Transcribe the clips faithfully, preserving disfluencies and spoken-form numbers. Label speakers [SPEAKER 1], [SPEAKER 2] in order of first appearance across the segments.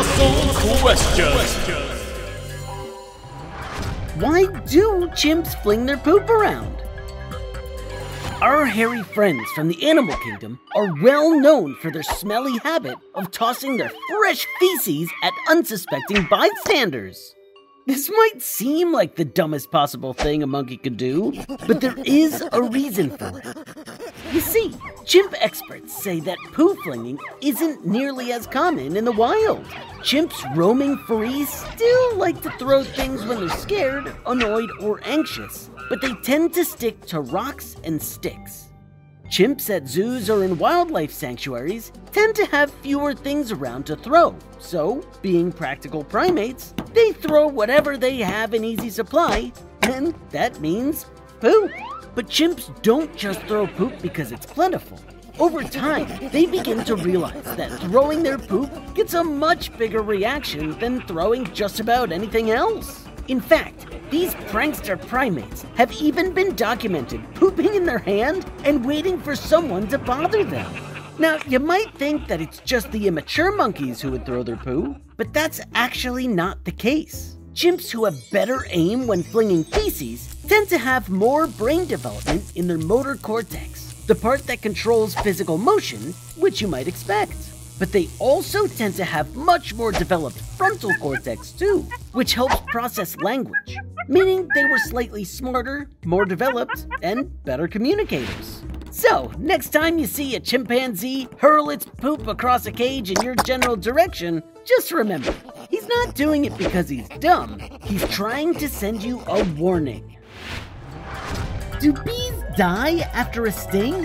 [SPEAKER 1] Colossal Questions.
[SPEAKER 2] Why do chimps fling their poop around? Our hairy friends from the animal kingdom are well known for their smelly habit of tossing their fresh feces at unsuspecting bystanders. This might seem like the dumbest possible thing a monkey could do, but there is a reason for it. You see, chimp experts say that poo flinging isn't nearly as common in the wild. Chimps roaming free still like to throw things when they're scared, annoyed, or anxious, but they tend to stick to rocks and sticks. Chimps at zoos or in wildlife sanctuaries tend to have fewer things around to throw, so, being practical primates, they throw whatever they have in easy supply, and that means poop. But chimps don't just throw poop because it's plentiful. Over time, they begin to realize that throwing their poop gets a much bigger reaction than throwing just about anything else. In fact, these prankster primates have even been documented pooping in their hand and waiting for someone to bother them. Now, you might think that it's just the immature monkeys who would throw their poo, but that's actually not the case. Chimps who have better aim when flinging feces tend to have more brain development in their motor cortex, the part that controls physical motion, which you might expect. But they also tend to have much more developed frontal cortex too, which helps process language, meaning they were slightly smarter, more developed, and better communicators. So, next time you see a chimpanzee hurl its poop across a cage in your general direction, just remember, he's not doing it because he's dumb, he's trying to send you a warning. Do bees die after a sting?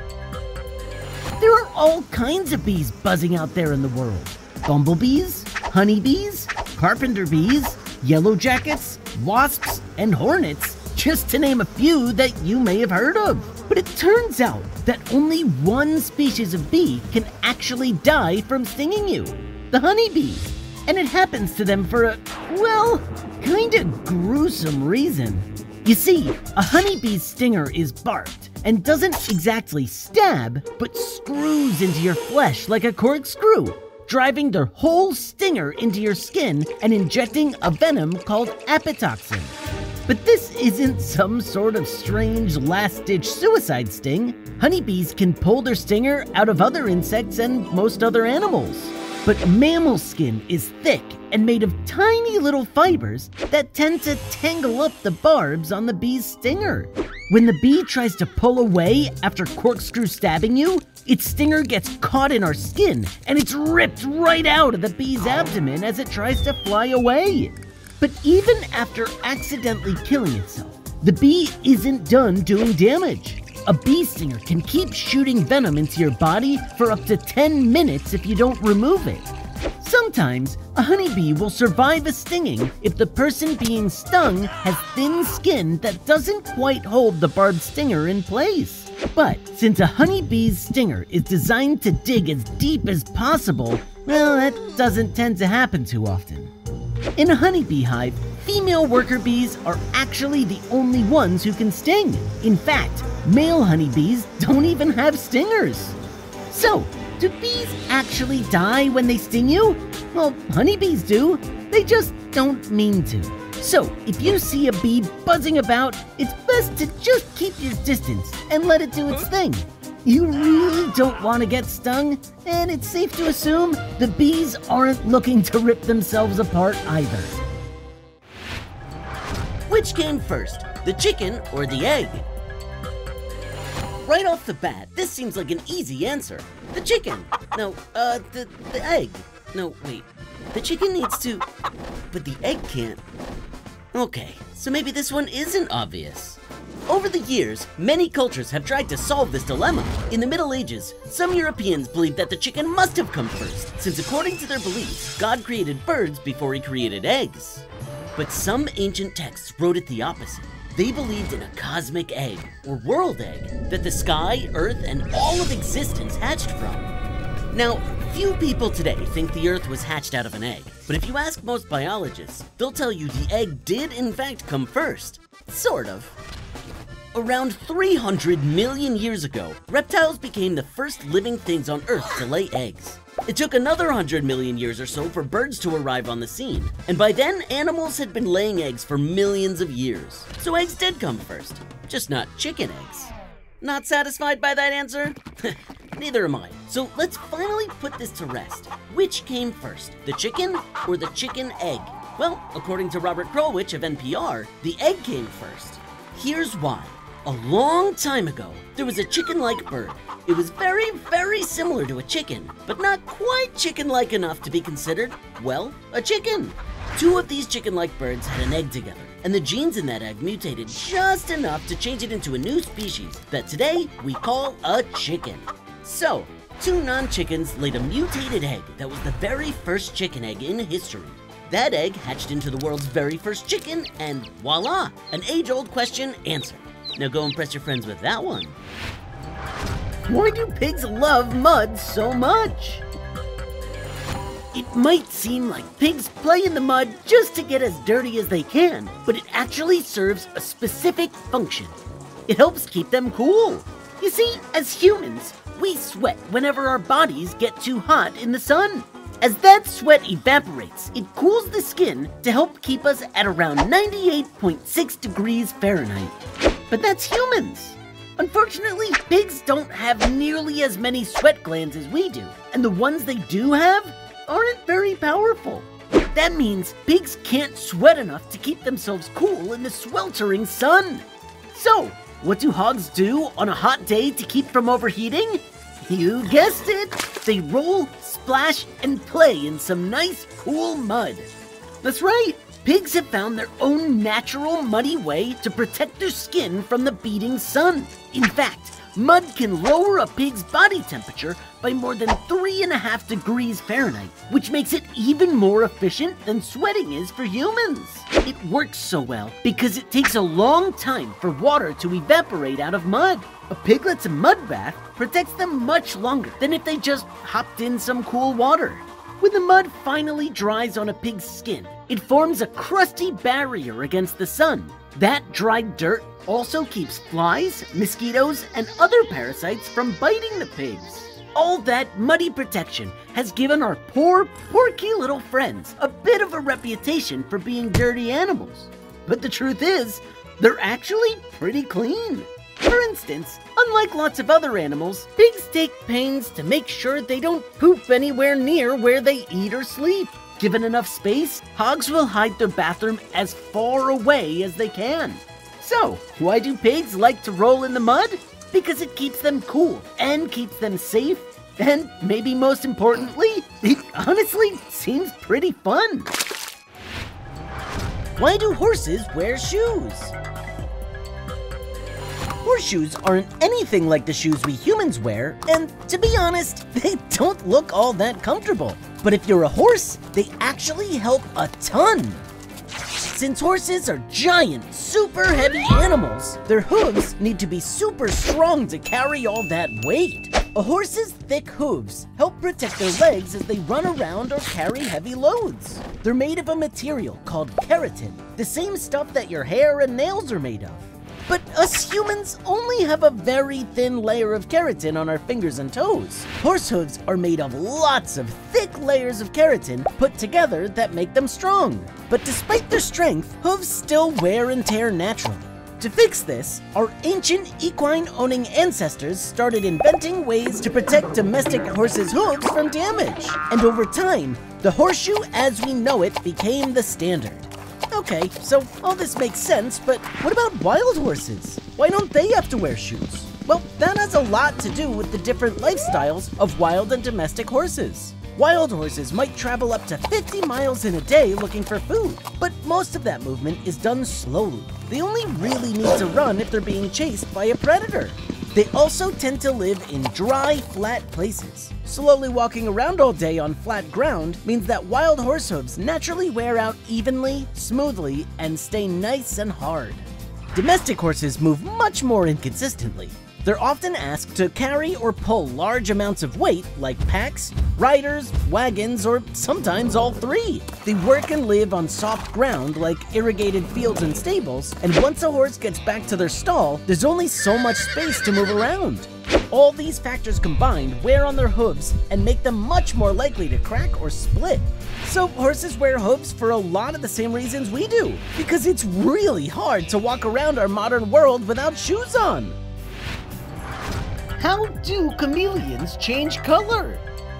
[SPEAKER 2] There are all kinds of bees buzzing out there in the world. Bumblebees, honeybees, carpenter bees, yellow jackets, wasps, and hornets, just to name a few that you may have heard of. But it turns out that only one species of bee can actually die from stinging you, the honeybee. And it happens to them for a, well, kinda gruesome reason. You see, a honeybee's stinger is barbed and doesn't exactly stab, but screws into your flesh like a corkscrew, driving their whole stinger into your skin and injecting a venom called apitoxin. But this isn't some sort of strange last-ditch suicide sting. Honeybees can pull their stinger out of other insects and most other animals. But mammal skin is thick and made of tiny little fibers that tend to tangle up the barbs on the bee's stinger. When the bee tries to pull away after corkscrew stabbing you, its stinger gets caught in our skin and it's ripped right out of the bee's abdomen as it tries to fly away. But even after accidentally killing itself, the bee isn't done doing damage. A bee stinger can keep shooting venom into your body for up to ten minutes if you don't remove it. Sometimes, a honeybee will survive a stinging if the person being stung has thin skin that doesn't quite hold the barbed stinger in place. But since a honeybee's stinger is designed to dig as deep as possible, well, that doesn't tend to happen too often. In a honeybee hive, female worker bees are actually the only ones who can sting. In fact, male honeybees don't even have stingers. So, do bees actually die when they sting you? Well, honeybees do. They just don't mean to. So, if you see a bee buzzing about, it's best to just keep your distance and let it do its thing. You really don't want to get stung, and it's safe to assume the bees aren't looking to rip themselves apart either. Which came first, the chicken or the egg? Right off the bat, this seems like an easy answer. The chicken. No, uh, the, the egg. No, wait. The chicken needs to, but the egg can't. Okay, so maybe this one isn't obvious. Over the years, many cultures have tried to solve this dilemma. In the Middle Ages, some Europeans believed that the chicken must have come first, since according to their beliefs, God created birds before he created eggs. But some ancient texts wrote it the opposite. They believed in a cosmic egg, or world egg, that the sky, earth, and all of existence hatched from. Now, few people today think the earth was hatched out of an egg, but if you ask most biologists, they'll tell you the egg did in fact come first. Sort of. Around three hundred million years ago, reptiles became the first living things on Earth to lay eggs. It took another one hundred million years or so for birds to arrive on the scene, and by then, animals had been laying eggs for millions of years. So eggs did come first, just not chicken eggs. Not satisfied by that answer? Neither am I. So let's finally put this to rest. Which came first, the chicken or the chicken egg? Well, according to Robert Krulwich of N P R, the egg came first. Here's why. A long time ago, there was a chicken-like bird. It was very, very similar to a chicken, but not quite chicken-like enough to be considered, well, a chicken. Two of these chicken-like birds had an egg together, and the genes in that egg mutated just enough to change it into a new species that today we call a chicken. So, two non-chickens laid a mutated egg that was the very first chicken egg in history. That egg hatched into the world's very first chicken, and voila, an age-old question answered. Now go impress your friends with that one. Why do pigs love mud so much? It might seem like pigs play in the mud just to get as dirty as they can, but it actually serves a specific function. It helps keep them cool. You see, as humans, we sweat whenever our bodies get too hot in the sun. As that sweat evaporates, it cools the skin to help keep us at around ninety-eight point six degrees Fahrenheit. But that's humans. Unfortunately, pigs don't have nearly as many sweat glands as we do, and the ones they do have aren't very powerful. That means pigs can't sweat enough to keep themselves cool in the sweltering sun. So, what do hogs do on a hot day to keep from overheating? You guessed it! They roll, splash, and play in some nice, cool mud. That's right! Pigs have found their own natural muddy way to protect their skin from the beating sun. In fact, mud can lower a pig's body temperature by more than three and a half degrees Fahrenheit, which makes it even more efficient than sweating is for humans. It works so well because it takes a long time for water to evaporate out of mud. A piglet's mud bath protects them much longer than if they just hopped in some cool water. When the mud finally dries on a pig's skin, it forms a crusty barrier against the sun. That dried dirt also keeps flies, mosquitoes, and other parasites from biting the pigs. All that muddy protection has given our poor, porky little friends a bit of a reputation for being dirty animals. But the truth is, they're actually pretty clean. For instance, unlike lots of other animals, pigs take pains to make sure they don't poop anywhere near where they eat or sleep. Given enough space, hogs will hide their bathroom as far away as they can. So, why do pigs like to roll in the mud? Because it keeps them cool and keeps them safe, and maybe most importantly, it honestly seems pretty fun. Why do horses wear shoes? Horseshoes aren't anything like the shoes we humans wear, and to be honest, they don't look all that comfortable. But if you're a horse, they actually help a ton. Since horses are giant, super heavy animals, their hooves need to be super strong to carry all that weight. A horse's thick hooves help protect their legs as they run around or carry heavy loads. They're made of a material called keratin, the same stuff that your hair and nails are made of. But us humans only have a very thin layer of keratin on our fingers and toes. Horse hooves are made of lots of thick layers of keratin put together that make them strong. But despite their strength, hooves still wear and tear naturally. To fix this, our ancient equine-owning ancestors started inventing ways to protect domestic horses' hooves from damage. And over time, the horseshoe as we know it became the standard. Okay, so all this makes sense, but what about wild horses? Why don't they have to wear shoes? Well, that has a lot to do with the different lifestyles of wild and domestic horses. Wild horses might travel up to fifty miles in a day looking for food, but most of that movement is done slowly. They only really need to run if they're being chased by a predator. They also tend to live in dry, flat places. Slowly walking around all day on flat ground means that wild horse hooves naturally wear out evenly, smoothly, and stay nice and hard. Domestic horses move much more inconsistently. They're often asked to carry or pull large amounts of weight, like packs, riders, wagons, or sometimes all three. They work and live on soft ground like irrigated fields and stables, and once a horse gets back to their stall, there's only so much space to move around. All these factors combined wear on their hooves and make them much more likely to crack or split. So horses wear hooves for a lot of the same reasons we do, because it's really hard to walk around our modern world without shoes on. How do chameleons change color?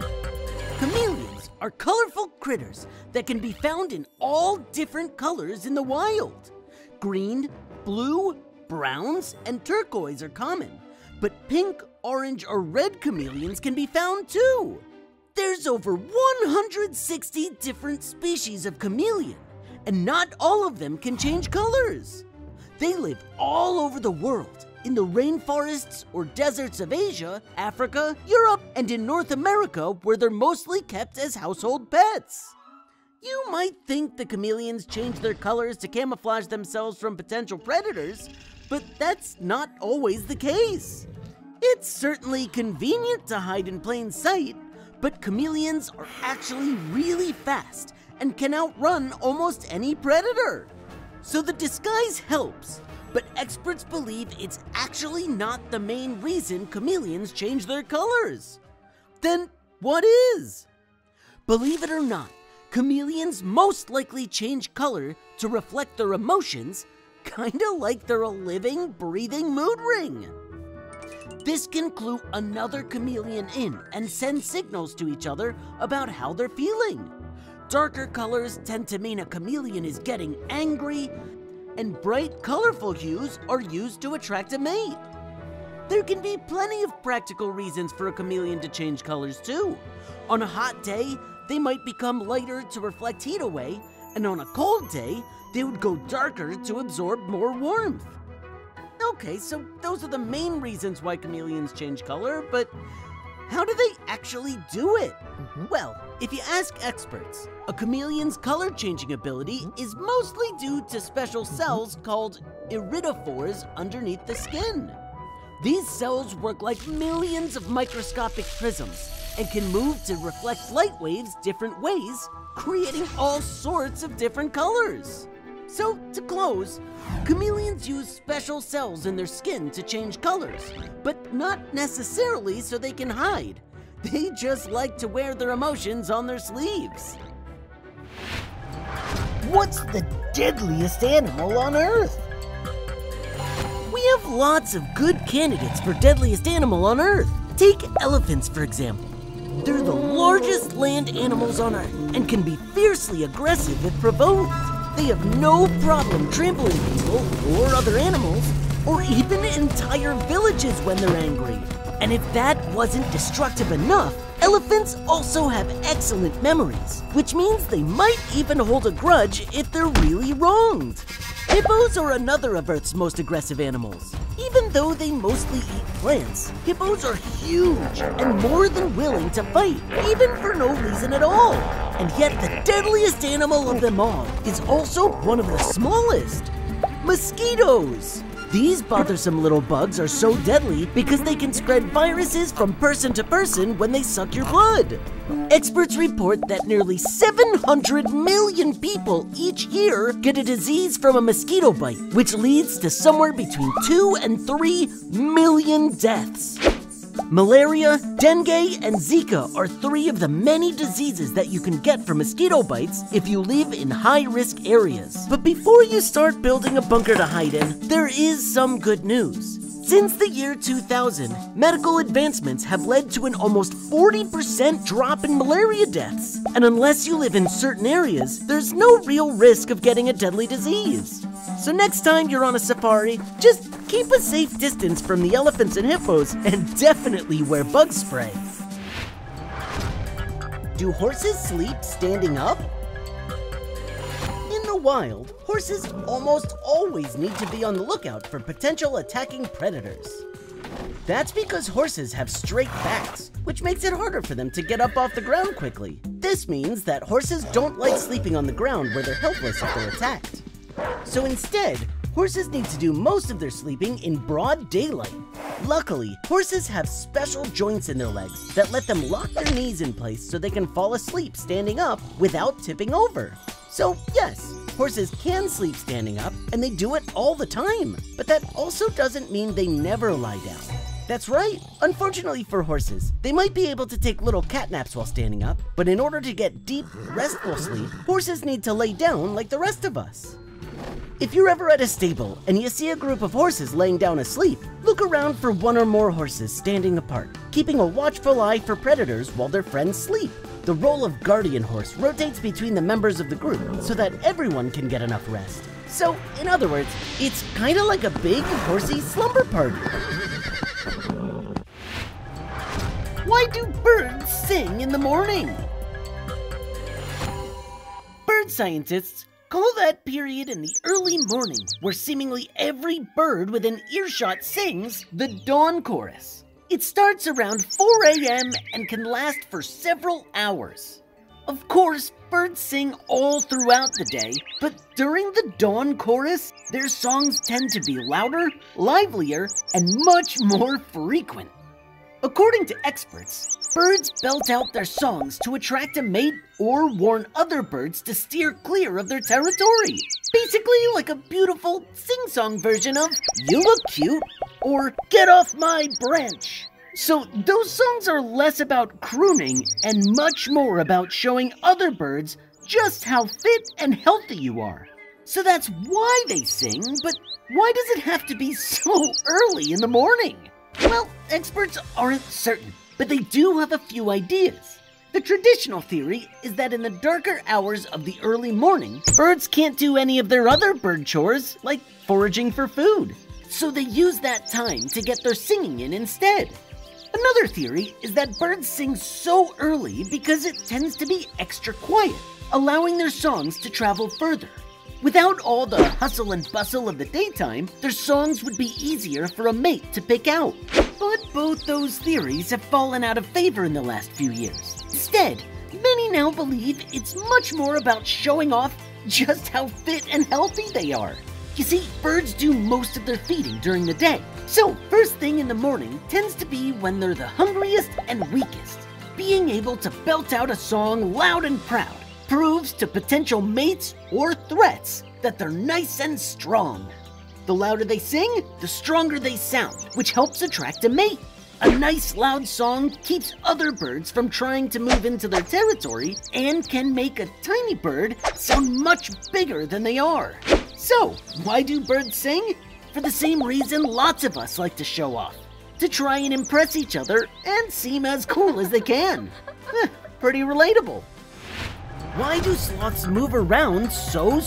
[SPEAKER 2] Chameleons are colorful critters that can be found in all different colors in the wild. Green, blue, browns, and turquoise are common, but pink, orange, or red chameleons can be found too. There's over one hundred sixty different species of chameleon, and not all of them can change colors. They live all over the world, in the rainforests or deserts of Asia, Africa, Europe, and in North America, where they're mostly kept as household pets. You might think the chameleons change their colors to camouflage themselves from potential predators, but that's not always the case. It's certainly convenient to hide in plain sight, but chameleons are actually really fast and can outrun almost any predator. So the disguise helps, but experts believe it's actually not the main reason chameleons change their colors. Then what is? Believe it or not, chameleons most likely change color to reflect their emotions, kinda like they're a living, breathing mood ring. This can clue another chameleon in and send signals to each other about how they're feeling. Darker colors tend to mean a chameleon is getting angry, and bright, colorful hues are used to attract a mate. There can be plenty of practical reasons for a chameleon to change colors too. On a hot day, they might become lighter to reflect heat away, and on a cold day, they would go darker to absorb more warmth. Okay, so those are the main reasons why chameleons change color, but how do they actually do it? Mm-hmm. Well, if you ask experts, a chameleon's color-changing ability mm-hmm. is mostly due to special cells mm-hmm. called iridophores underneath the skin. These cells work like millions of microscopic prisms and can move to reflect light waves different ways, creating all sorts of different colors. So, to close, chameleons use special cells in their skin to change colors, but not necessarily so they can hide. They just like to wear their emotions on their sleeves. What's the deadliest animal on Earth? We have lots of good candidates for deadliest animal on Earth. Take elephants, for example. They're the largest land animals on Earth and can be fiercely aggressive if provoked. They have no problem trampling people or other animals, or even entire villages when they're angry. And if that wasn't destructive enough, elephants also have excellent memories, which means they might even hold a grudge if they're really wronged. Hippos are another of Earth's most aggressive animals. Even though they mostly eat plants, hippos are huge and more than willing to fight, even for no reason at all. And yet the deadliest animal of them all is also one of the smallest: mosquitoes. These bothersome little bugs are so deadly because they can spread viruses from person to person when they suck your blood. Experts report that nearly seven hundred million people each year get a disease from a mosquito bite, which leads to somewhere between two and three million deaths. Malaria, dengue, and Zika are three of the many diseases that you can get from mosquito bites if you live in high-risk areas. But before you start building a bunker to hide in, there is some good news. Since the year two thousand, medical advancements have led to an almost forty percent drop in malaria deaths. And unless you live in certain areas, there's no real risk of getting a deadly disease. So next time you're on a safari, just keep a safe distance from the elephants and hippos, and definitely wear bug spray. Do horses sleep standing up? In the wild, horses almost always need to be on the lookout for potential attacking predators. That's because horses have straight backs, which makes it harder for them to get up off the ground quickly. This means that horses don't like sleeping on the ground where they're helpless if they're attacked. So instead, horses need to do most of their sleeping in broad daylight. Luckily, horses have special joints in their legs that let them lock their knees in place so they can fall asleep standing up without tipping over. So yes, horses can sleep standing up, and they do it all the time. But that also doesn't mean they never lie down. That's right. Unfortunately for horses, they might be able to take little cat naps while standing up, but in order to get deep, restful sleep, horses need to lay down like the rest of us. If you're ever at a stable and you see a group of horses laying down asleep, look around for one or more horses standing apart, keeping a watchful eye for predators while their friends sleep. The role of guardian horse rotates between the members of the group so that everyone can get enough rest. So, in other words, it's kinda like a big horsey slumber party. Why do birds sing in the morning? Bird scientists call that period in the early morning where seemingly every bird within earshot sings the dawn chorus. It starts around four A M and can last for several hours. Of course, birds sing all throughout the day, but during the dawn chorus, their songs tend to be louder, livelier, and much more frequent. According to experts, birds belt out their songs to attract a mate or warn other birds to steer clear of their territory. Basically like a beautiful sing-song version of "You Look Cute" or "Get Off My Branch." So those songs are less about crooning and much more about showing other birds just how fit and healthy you are. So that's why they sing, but why does it have to be so early in the morning? Well, experts aren't certain, but they do have a few ideas. The traditional theory is that in the darker hours of the early morning, birds can't do any of their other bird chores, like foraging for food. So they use that time to get their singing in instead. Another theory is that birds sing so early because it tends to be extra quiet, allowing their songs to travel further. Without all the hustle and bustle of the daytime, their songs would be easier for a mate to pick out. But both those theories have fallen out of favor in the last few years. Instead, many now believe it's much more about showing off just how fit and healthy they are. You see, birds do most of their feeding during the day, so first thing in the morning tends to be when they're the hungriest and weakest. Being able to belt out a song loud and proud proves to potential mates or threats that they're nice and strong. The louder they sing, the stronger they sound, which helps attract a mate. A nice loud song keeps other birds from trying to move into their territory and can make a tiny bird sound much bigger than they are. So, why do birds sing? For the same reason lots of us like to show off. To try and impress each other and seem as cool as they can. Eh, pretty relatable. Why do sloths move around so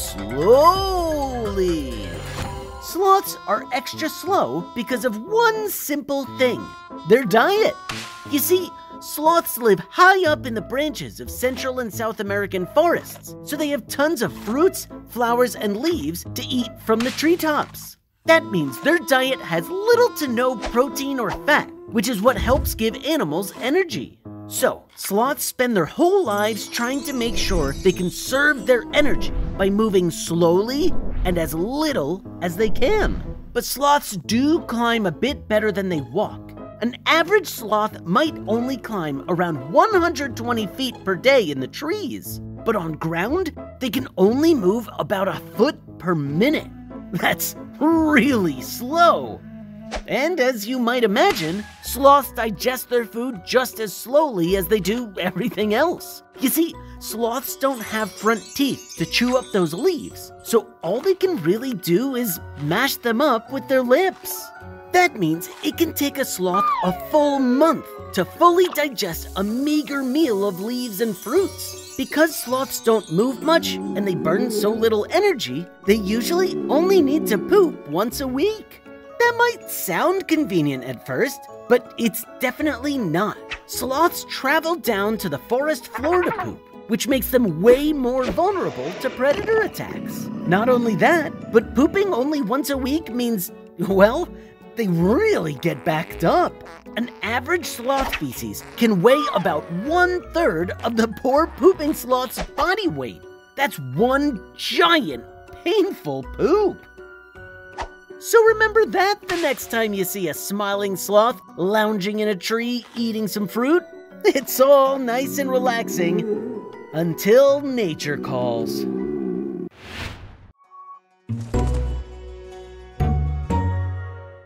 [SPEAKER 2] slowly? Sloths are extra slow because of one simple thing: their diet. You see, sloths live high up in the branches of Central and South American forests, so they have tons of fruits, flowers, and leaves to eat from the treetops. That means their diet has little to no protein or fat, which is what helps give animals energy. So, sloths spend their whole lives trying to make sure they can conserve their energy by moving slowly and as little as they can. But sloths do climb a bit better than they walk. An average sloth might only climb around one hundred twenty feet per day in the trees, but on ground, they can only move about a foot per minute. That's really slow. And as you might imagine, sloths digest their food just as slowly as they do everything else. You see, sloths don't have front teeth to chew up those leaves, so all they can really do is mash them up with their lips. That means it can take a sloth a full month to fully digest a meager meal of leaves and fruits. Because sloths don't move much and they burn so little energy, they usually only need to poop once a week. That might sound convenient at first, but it's definitely not. Sloths travel down to the forest floor to poop, which makes them way more vulnerable to predator attacks. Not only that, but pooping only once a week means, well, they really get backed up. An average sloth species can weigh about one-third of the poor pooping sloth's body weight. That's one giant, painful poop. So remember that the next time you see a smiling sloth lounging in a tree eating some fruit. It's all nice and relaxing until nature calls.